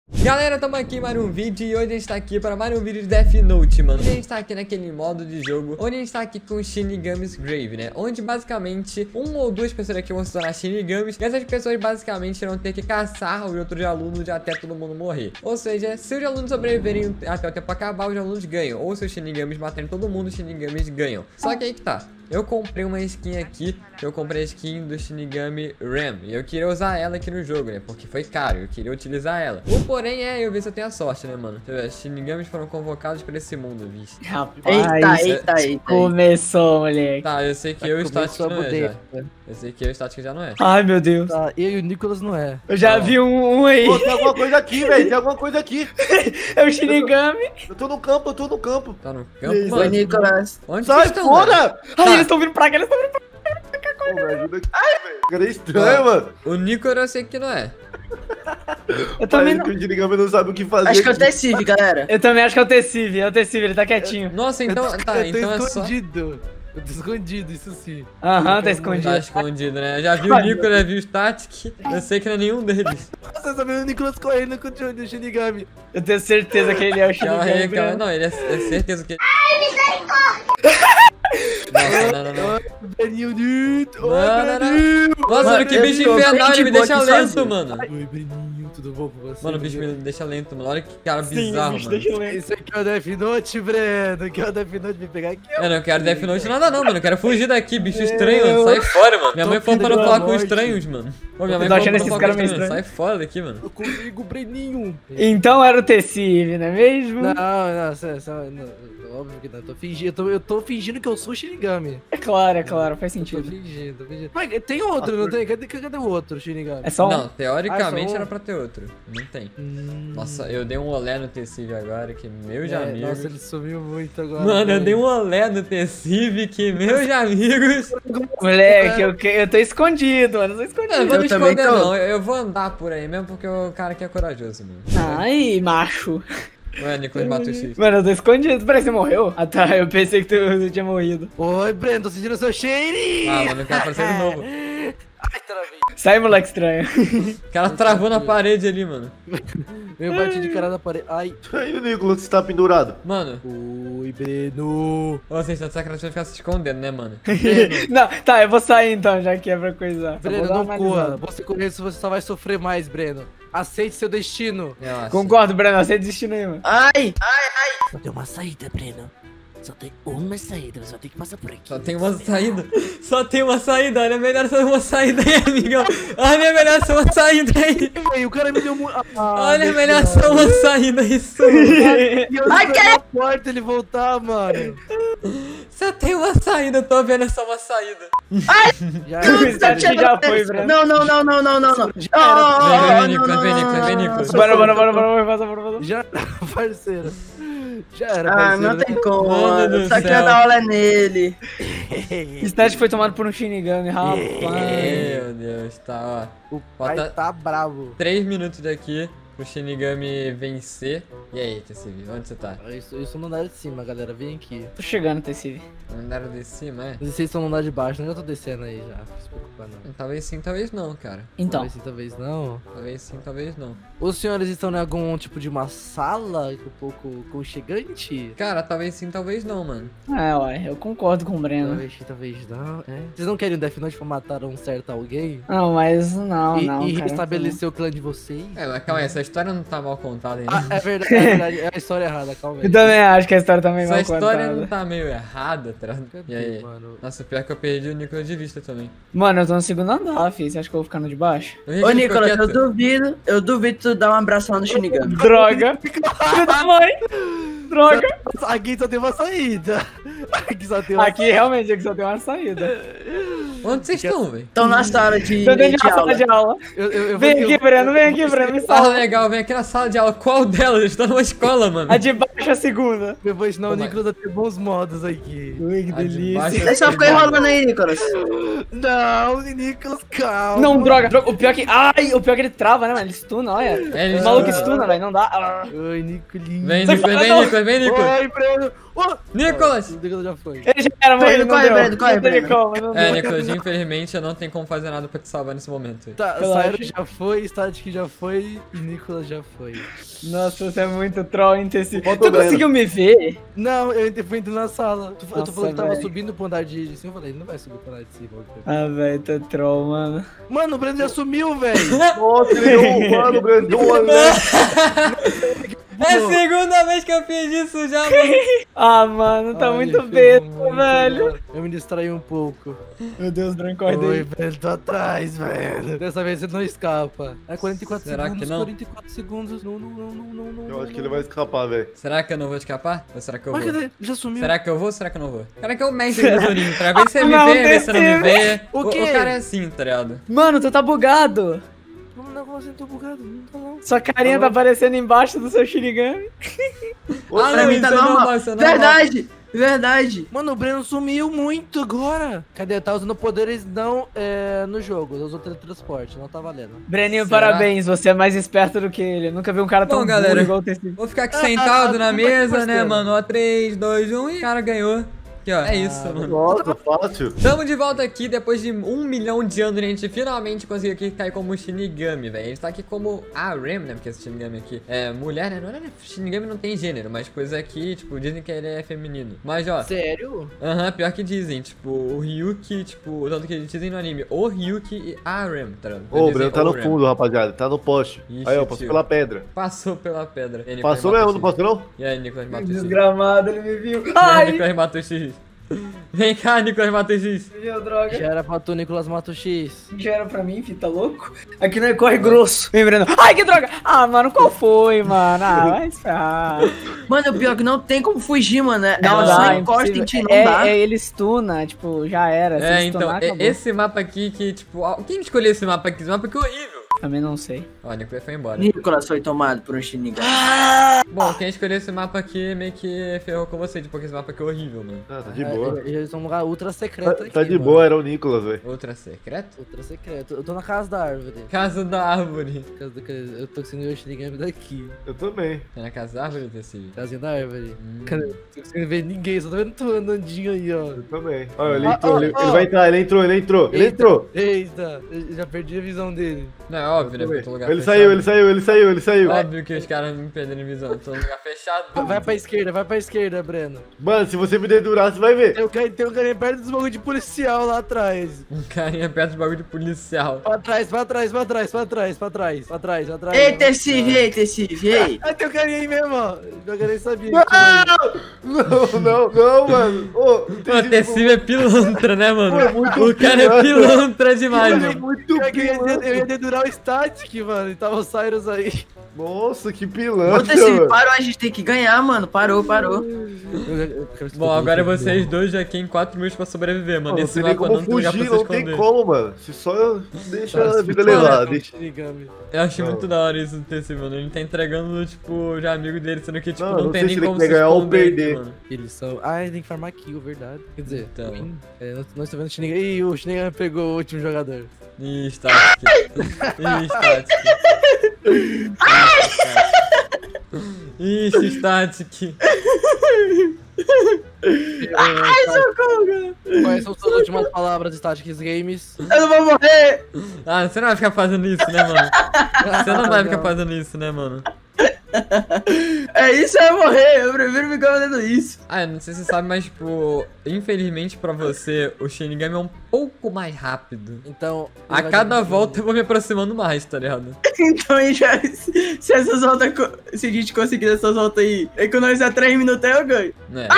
Galera, tamo aqui em mais um vídeo e hoje a gente tá aqui para mais um vídeo de Death Note, mano. Hoje a gente tá aqui naquele modo de jogo onde a gente tá aqui com Shinigami's Grave, né? Onde basicamente uma ou duas pessoas aqui vão se tornar Shinigamis e essas pessoas basicamente vão ter que caçar os outros alunos até todo mundo morrer. Ou seja, se os alunos sobreviverem até o tempo acabar, os alunos ganham. Ou se os Shinigamis matarem todo mundo, os Shinigamis ganham. Só que aí que tá. Eu comprei uma skin aqui, eu comprei a skin do Shinigami Ram. E eu queria usar ela aqui no jogo, né? Porque foi caro, eu queria utilizar ela. O porém é eu ver se eu tenho a sorte, né, mano? Os Shinigamis foram convocados pra esse mundo, bicho. Rapaz, eita. Começou, moleque. Tá, eu sei que eu e o Static não é já. Eu sei que eu e o Static já não é. Ai, meu Deus. Tá, eu e o Nicolas não é. Eu já vi um aí. Pô, tem alguma coisa aqui, velho. Tem alguma coisa aqui. É o Shinigami. Eu tô no campo. Tá no campo, Oi, mano? Nicolas. Onde Sai vocês estão, velho? fora! Ai, eles estão vindo pra cá, eles estão vindo pra cá. Pô, me ajuda aqui, velho. Cara, é estranho, mano. O Nicolas eu sei que não é. Eu também Parece não. que o Shinigami não sabe o que fazer. Acho que é o aqui. Tessive, galera. Eu também acho que é o Tessive, ele tá quietinho. Nossa, então, tá, então é só... escondido. Eu tô escondido, isso sim. Aham, tá escondido. Tá escondido, né? Eu já vi o Nicolas, já vi o Static. Eu sei que não é nenhum deles. Você tá vendo o Nicolas correndo com o Shinigami. Eu tenho certeza que ele é o Calma aí, Shinigami. calma. Não, ele é certeza que... Não. Breninho, Nito. Não. Nossa, mano, que bicho infernal, ele me deixa lento, mano. Oi, Breninho, tudo bom com você? Mano, o bicho me deixa lento, mano. Olha que cara Sim, bizarro, bicho, mano. deixa eu ler. Isso aqui é o Death Note, Breno. Que é o Death Note, vem pegar aqui. Eu não quero Death Note nada não, mano. Eu quero fugir daqui, bicho estranho, mano. Sai fora, mano. Minha mãe falou pra não falar com estranhos, mano. Ô, minha mãe tô falou achando pra não esses falar com caras meio estranhos. Sai estranhos. fora daqui, mano. Tô comigo, Breninho. Então era o Tessive, não é mesmo? Não, óbvio que não. Eu tô fingindo que eu sou o Shinigami. É claro, faz Tô sentido. fingindo. Mas tem outro, não tem? Cadê o outro Shinigami? É só um. Não, teoricamente Ah, só um. era pra ter outro. Não tem. Nossa, eu dei um olé no Tessive agora, que meus amigos... Nossa, ele sumiu muito agora. Mano, eu velho. dei um olé no Tessive, que meus amigos... Moleque, eu tô escondido, mano. Eu tô escondido. Eu não vou me também esconder tô. não, eu vou andar por aí mesmo porque o cara aqui é corajoso, mano. Ai, macho. Ué, Nicolas mata o X. Mano, eu tô escondido. Peraí, você morreu? Ah tá, eu pensei que tu tinha morrido. Oi, Breno, tô sentindo seu cheirinho. Ah, mano, eu quero aparecer de novo. Ai, travei. Sai, moleque estranho. O cara travou na parede ali, mano. Eu bati de cara na parede. Ai. Aí o Nicolas está pendurado. Mano, Oi, Breno. vocês estão de sacanagem de ficar se escondendo, né, mano? Não, tá, eu vou sair então, já que é pra coisar. Só Breno, vou dar não uma corra. analisada. Você com isso, você só vai sofrer mais, Breno. Aceite seu destino. Relaxa. Concordo, Breno, você desistindo aí, mano. Ai, Só tem uma saída, Breno. Só tem uma saída, você só tem que passar por aqui. Só tem uma saída. Só tem uma saída. Olha, é melhor ser uma saída aí, amigão. Olha, é melhor ser uma saída aí. Ei, o cara me deu muito. Olha, é melhor ser uma saída isso. E eu esperei a porta ele voltar, mano. Só tem uma saída, eu tô vendo é só uma saída. Já O start já foi, Breno. não. Vem, Nicolas, vem, Nicolas. Bora, vaza. Já era, parceiro. Já era, Ah, parceiro. não tem como. Mano do Só queria céu. dar aula nele. Stat foi tomado por um Shinigami, rapaz. Meu Deus, tá, ó. O pai Bota- tá bravo. 3 minutos daqui pro Shinigami vencer. E aí, Tessive, onde você tá? Isso não dá de cima, galera. Vem aqui. Tô chegando, Tessive. Andaram de cima, é? Vocês estão no andar de baixo, não eu tô descendo aí já. Não se preocupa, não. Talvez sim, talvez não, cara. Então, Talvez sim, talvez não. Talvez sim, talvez não. Os senhores estão em algum tipo de uma sala um pouco conchegante? Cara, talvez sim, talvez não, mano. ué, eu concordo com o Breno. Talvez sim, talvez não. É. Vocês não querem um Death Note pra matar um certo alguém? Não, mas não, e cara. restabelecer o clã de vocês? É, mas calma aí, essa história não tá mal contada ainda. Ah, é verdade, é a história errada, calma aí. Eu também acho que a história tá meio Essa mal história contada. não tá meio errada, tá? Cadê, E aí? mano? Nossa, pior que eu perdi o Nicolas de vista também. Mano, eu tô no segundo andar, filho. Você acha que eu vou ficar no de baixo? Eu vi que Ô, ele ficou Nicolas, quieto. eu duvido tu dar um abraço lá no Shinigami. Droga! Filho da mãe! Droga! Aqui só tem uma saída. Aqui só tem uma Aqui realmente é que só tem uma saída. Onde vocês estão, velho? Estão na sala de Tô dentro de uma sala aula. de aula. Eu Vem aqui, Breno, me Ah, salva. legal, vem aqui na sala de aula. Qual delas? Eu estou numa escola, mano. A de baixo é a segunda. Eu vou ensinar o Toma. Nicolas a ter bons modos aqui. Ui, que A de delícia. baixo Ele só ficou enrolando aí, Nicolas. Não, Nicolas, calma. Não, droga. O pior que... Ai, o pior que ele trava, né, mano? Ele stuna, olha. É, ele O maluco stuna. stuna, velho. Não dá. Ah. Oi, Nicolinho. Vem, Sai Nicolas, fora, vem, não. Nicolas, vem, Nicolas. Oi, Breno. Nicolas! O Nicolas já foi. Ele já era morrido, não Corre, deu. Breno, corre, Não teve Breno. como, não É, deu. Nicolas, infelizmente eu não tenho como fazer nada pra te salvar nesse momento. Tá, Relaxa. Cyrus já foi, Static já foi e Nicolas já foi. Nossa, você é muito troll, intensivo. Bota Tu o Breno. conseguiu me ver? Não, eu fui entrar na sala. Tu Nossa, falou que tava velho. subindo pro andar de cima. Eu falei, ele não vai subir pro andar de cima. Ah, velho, tu é troll, mano. Mano, o Breno já sumiu, velho. Nossa, ele deu um mano, Breno, deu um anel. É a segunda vez que eu fiz isso já, mano. Ah, mano, tá Ai, muito foi besta, muito, velho. mano. Eu me distraí um pouco. Meu Deus, Branco, corre Oi, daí. Breno, tô atrás, velho. Dessa vez você não escapa. É 44 Será segundos, que não? 44 segundos. Não. Eu acho que ele vai escapar, velho. Será que eu não vou escapar? Ou será que eu Mas vou? cadê? Já sumiu. Será que eu vou ou será que eu não vou? Cara, que é o mestre do Zorinho, pra ver se você me Não, vê, ver se você não me vê. O O quê? cara é assim, tá ligado? Mano, tu tá bugado. Não, eu tô bugado. Não tá não. Sua carinha tá aparecendo embaixo do seu Shinigami. Ah, Pra mim tá normal. isso é normal. Verdade. Mano, o Breno sumiu muito agora. Cadê? Tá usando poderes não no jogo. Usou teletransporte, não tá valendo. Breninho, Será? parabéns, você é mais esperto do que ele. Eu nunca vi um cara tão Bom, burro galera. igual o Tecido. Vou ficar aqui sentado na como é que mesa, você né, é? mano? Ó, 3, 2, 1 e o cara ganhou. Aqui, ó. É isso, mano. Nossa, fácil. Tamo de volta aqui, depois de 1 milhão de anos, a gente finalmente conseguiu aqui cair como Shinigami, velho. A gente tá aqui como a Rem, né, porque esse Shinigami aqui é mulher, né, Shinigami não tem gênero, mas coisa aqui, tipo, dizem que ele é feminino. Mas, ó, Sério? pior que dizem, tipo, o Ryuki, tipo, tanto que eles dizem no anime, o Ryuki e a Rem, tá ligado? Ô, o Eles Breno dizem tá no Rem. fundo, rapaziada. Tá no poste. Ixi, Aí, ó, passou tio. pela pedra. Passou pela pedra. E aí, Nicolas Passou matou mesmo, não o X. passou não? E aí, Nicolas matou o X. Desgramado, ele me viu. E aí, Ai, Nicolas matou o X. Vem cá, Nicolas matou o X. me viu, droga. Já era pra tu, Nicolas Mato X. Já era pra mim, filho, tá louco? Aqui não é corre grosso. Vem, Breno. Ai, que droga. Ah, mano, qual foi, mano? Ah, vai se ferrar. Mano, o pior é que não tem como fugir, mano. Não Ela dá, só é encosta em impossível. ti, não dá. Ele stuna, tipo, já era. Se É, stunar, então, acabou. esse mapa aqui que, tipo, quem escolheu esse mapa aqui? Esse mapa aqui é horrível. Também não sei. Ó, o Nicolas foi embora. Nicolas foi tomado por um Shinigami. Bom, quem escolheu esse mapa aqui meio que ferrou com você, porque esse mapa aqui é horrível, mano. Ah, tá de boa. Eles são um lugar ultra secreto aqui. Tá de mano. boa, era o Nicolas, velho. Outra secreto? Ultra secreto. Eu tô na casa da árvore. Casa da árvore. Eu tô conseguindo ver o Shinigami daqui. Eu também. Tá na casa da árvore, Tecido? Casinha da árvore. Cadê? Não tô conseguindo ver ninguém, só tô vendo tu andandinho aí, ó. Eu também. Olha, ele Ah, entrou, ah, ele ah. vai entrar, ele entrou. Ele entrou. Eita, eu já perdi a visão dele. Não, é óbvio, né? Porque eu tô no lugar Ele fechado. saiu. Óbvio que os caras me perderam visão. Eu tô no lugar fechado. Vai pra esquerda, Breno. Mano, se você me dedurar, você vai ver. Tem um carinha perto dos bagulho de policial lá atrás. Um carinha perto de bagulho de policial. Pra trás. Ei, Tessive, ei. Ah, tem um carinha aí mesmo, ó. Eu nem sabia. Não, mano. Ô, O Tecido é pilantra, né, mano? Pô, é muito O cara é pilantra demais, Ele é mano. muito Eu ia dedurar o Static, mano. E tava o Cyrus aí. Nossa, que Ô, pilantra, Tessive, mano. parou, a gente tem que ganhar, mano. Parou. Bom, agora vocês dois já têm 4 minutos pra sobreviver, mano. Não Esse tem nem mapa como não tem lugar pra fugir, se não tem esconder. como, mano. Se só deixa Tá, a vida se levar. for, Deixa... Shinigami. Eu achei Não. muito da hora isso do TC, mano. Ele tá entregando, tipo, já amigo dele, sendo que, tipo, Não, não, não tem sei nem se ele como quer se ganhar ou esconder aqui, perder. mano. Eles são. Ah, tem que farmar kill, verdade. Quer dizer, Então. nós estamos vendo o Shinigami. Ih, o Shinigami pegou o último jogador. Ih, Static. Ixi, Static. Quais são suas últimas palavras de Statics Games? Eu não vou morrer. Ah, você não vai ficar fazendo isso, né, mano? Você não vai ficar fazendo isso, né, mano? É isso, eu vou morrer. Eu prefiro ficar fazendo isso. Ah, eu não sei se você sabe, mas, tipo, infelizmente pra você, o Shinigami é um pouco mais rápido. Então. A cada volta eu vou me aproximando mais, tá ligado? Então, já, se essas voltas. Se a gente conseguir essas voltas aí, economizar 3 minutos, aí eu ganho. Né?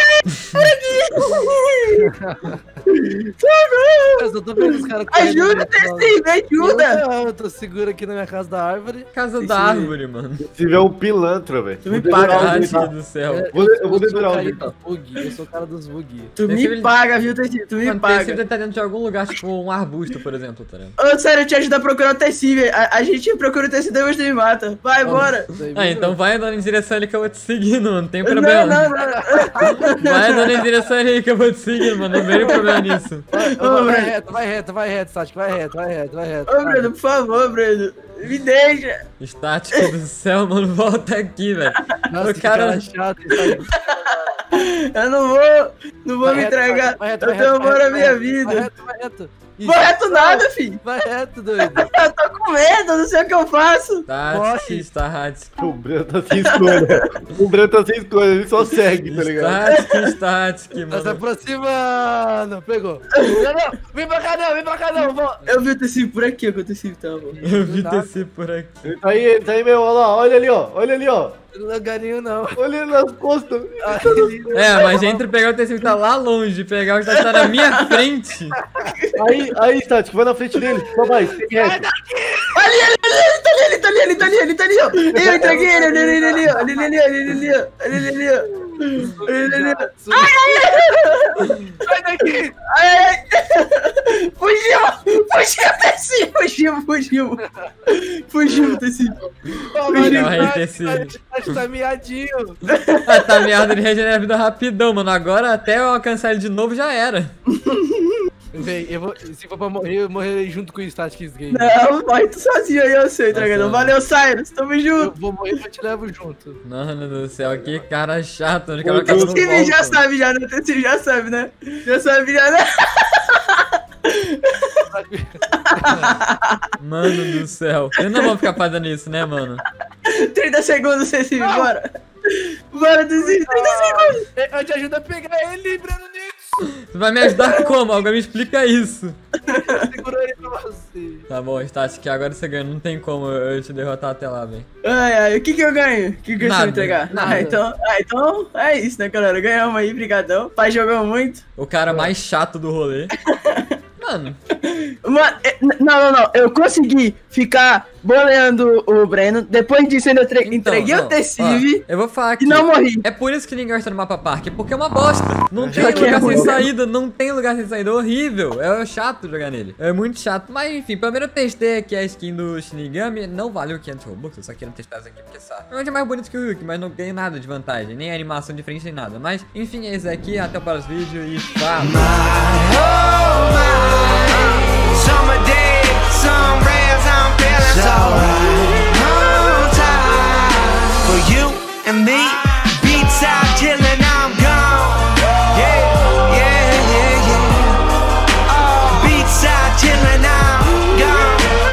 Eu só tô vendo os caras Ajuda, Tessive, ajuda. Eu tô seguro aqui na minha casa da árvore. Casa da árvore, mano. Se tiver um pilantra, velho. Tu me paga, Caraca do céu. Eu vou sou dedurar o o cara Vitor. dos bug. Eu sou o cara dos bug. Tu Tessive, me paga, viu, Tessive? Tu me Mano, paga. Tessive tá dentro de algum lugar, tipo um arbusto, por exemplo, tá ligado? Ô, sério, eu te ajudo a procurar o Tessive. A gente procura o Tessive, depois tu me mata. Vai, bora. Ah, então vai andando em direção ali que eu vou te seguindo, mano. Não tem Não, problema. não. Vai andando em direção ali que eu vou te seguindo, mano. Não vejo problema nisso. Vai reto, Static, vai reto. Ô, Bruno, por favor, Bruno. Me deixa. Estático do céu, mano. Volta aqui, velho. Nossa, O cara. chato, Static. Eu não vou me entregar. Eu tenho amor à minha vida. Vai reto. Isso. Vai reto nada, filho. Vai reto, doido. Eu tô com medo, eu não sei o que eu faço. Tatsuki, Statsky. O Breno tá sem escolha. O Breno tá sem escolha, ele só segue, tá ligado? Statsky, Tá se mano. aproximando. Pegou. Não, vem pra cá não. Eu vi o tecido por aqui, o tecido tava. Eu vi descer por aqui. Ele tá aí meu, olha lá, olha ali, ó. Lugarinho não. Olha ele nas costas. É, mas entre pegar o tecido que tá lá longe e pegar o que tá na minha frente. Aí, Static, vai na frente dele, só vai, segue reto. Ele tá ali, ó. Eu entreguei ele ali, ó. Ele ali, ó. Sai daqui. Ai. Fugiu o tecido. Não, tecido. Tá miadinho. Tá merda, ele regenera a vida rapidão, mano. Agora até eu alcançar ele de novo já era. Véi, se for pra morrer, eu morrerei junto com o Static Game. Não, morre tu sozinho aí, eu sei, entregador. Valeu, Cyrus, tamo Eu junto. vou morrer, eu te levo junto. Mano do céu, que cara chato. Onde que O ela acaba no Tecido já volta. sabe, já, né? O Tecido já sabe, né? Já sabe, já, né? Mano do céu. Eu não vou ficar fazendo isso, né, mano? 30 segundos, Tecido, bora. Bora, Tecido, 30 segundos. Eu te ajudo a pegar ele, Breno Nix. Você vai me ajudar como? Alguém me explica isso. Segurou ele pra você. Tá bom, Static, agora você ganha. Não tem como eu te derrotar até lá, velho. Ai, o que eu ganho? O que você Nada, vai entregar? nada. Então é isso, né, galera? Ganhamos aí, brigadão. Pai jogou muito. O cara mais chato do rolê. Mano, Mano, não. Eu consegui ficar boleando o Breno. Depois disso, eu entreguei não, o Tecive ó, eu vou falar aqui. e não morri. É por isso que ninguém gosta do mapa parque, porque é uma bosta. Não tem Já que é lugar sem ruim. saída, não tem lugar sem saída. É horrível. É chato jogar nele. É muito chato. Mas enfim, primeiro eu testei aqui a skin do Shinigami. Não valeu 500 Robux, eu só quero testar essa aqui porque sabe. Realmente é mais bonito que o Ryuk, mas não ganhei nada de vantagem. Nem animação de frente, nem nada. Mas enfim, é esse aqui. Até o próximo vídeo e fala. Summer day, some rays I'm feeling so